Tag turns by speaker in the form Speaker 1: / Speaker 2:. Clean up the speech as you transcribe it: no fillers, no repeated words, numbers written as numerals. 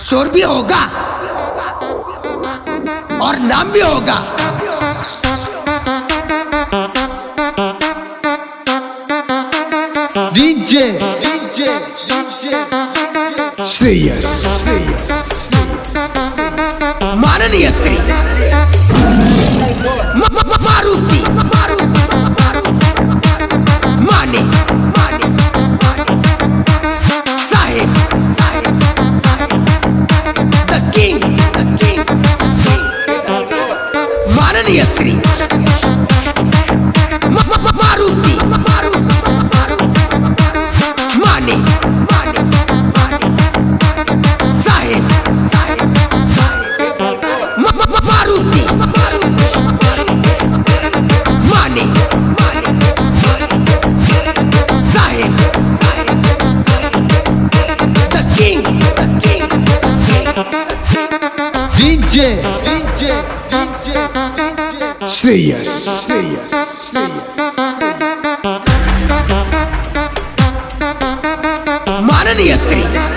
Speaker 1: शोर भी होगा और नाम भी होगा।
Speaker 2: DJ
Speaker 1: श्रेयस माननीय श्री मारुति माने साहेब द किंग माननीय श्री मारुति माने साहेब मारुति माने साहेब द किंग
Speaker 2: DJ
Speaker 1: श्रेयस माननीय श्री